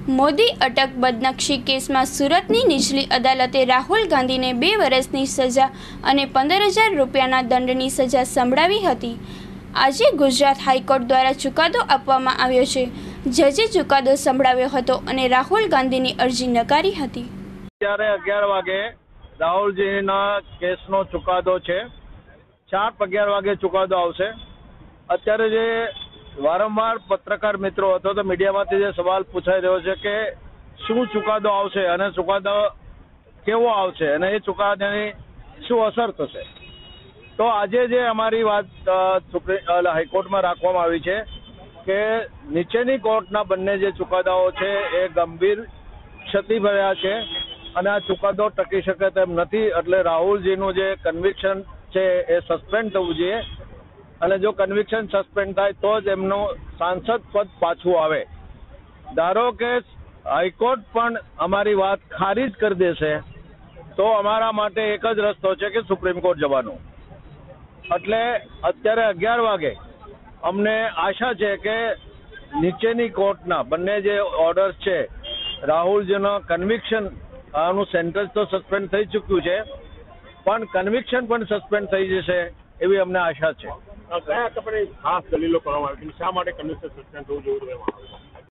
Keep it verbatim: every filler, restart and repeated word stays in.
મોદી અટક બદનક્ષી કેસમાં સુરતની નીચલી અદાલતે રાહુલ ગાંધીને બે વર્ષની સજા અને પંદર હજાર રૂપિયાના દંડની સજા સંભળાવી હતી। આજે ગુજરાત હાઈકોર્ટ દ્વારા ચુકાદો આપવામાં આવ્યો છે। જજે ચુકાદો સંભળાવ્યો હતો અને રાહુલ ગાંધીની અરજી નકારી હતી। અત્યારે અગિયાર વાગે રાહુલજીના કેસનો ચુકાદો છે। શાર્પ અગિયાર વાગે ચુકાદો આવશે। અત્યારે જે વારંવાર પત્રકાર મિત્રો અથવા તો મીડિયામાંથી જે સવાલ પૂછાઈ રહ્યો છે કે શું ચુકાદો આવશે અને ચુકાદો કેવો આવશે અને એ ચુકાદાની શું અસર થશે, તો આજે જે અમારી વાત સુપ્રીમ હાઈકોર્ટમાં રાખવામાં આવી છે કે નીચેની કોર્ટના બંને જે ચુકાદાઓ છે એ ગંભીર ક્ષતિ ભર્યા છે અને આ ચુકાદો ટકી શકે તેમ નથી। એટલે રાહુલજીનું જે કન્વિક્શન છે એ સસ્પેન્ડ થવું જોઈએ અને જો કન્વિક્શન સસ્પેન્ડ થાય તો જ એમનું સાંસદ પદ પાછું આવે। ધારો કે હાઈકોર્ટ પણ અમારી વાત ખારીજ કરી દેશે તો અમારા માટે એક જ રસ્તો છે કે સુપ્રીમ કોર્ટ જવાનું। એટલે અત્યારે અગિયાર વાગે અમને આશા છે કે નીચેની કોર્ટના બંને જે ઓર્ડર્સ છે, રાહુલજીનો કન્વિક્શન આનું સેન્ટેન્સ તો સસ્પેન્ડ થઈ ચૂક્યું છે પણ કન્વિક્શન પણ સસ્પેન્ડ થઈ જશે એવી અમને આશા છે। કયા આપણે ખાસ દલીલો કરવામાં આવી, શા માટે કન્વિક્શન સસ્પેન્ડ થવું જોઈએ?